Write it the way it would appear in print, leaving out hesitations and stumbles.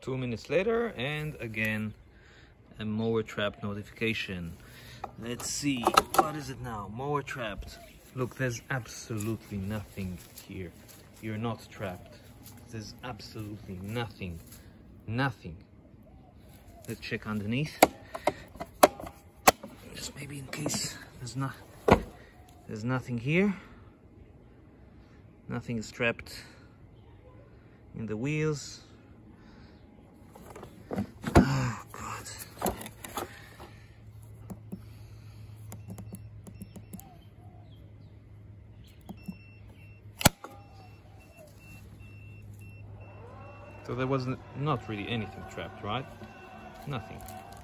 2 minutes later, and again a mower trap notification. Let's see, what is it now? Mower trapped. Look, there's absolutely nothing here. You're not trapped. There's absolutely nothing. Nothing. Let's check underneath. Just maybe in case there's nothing here. Nothing is trapped in the wheels. Oh God. So there was not really anything trapped, right? Nothing.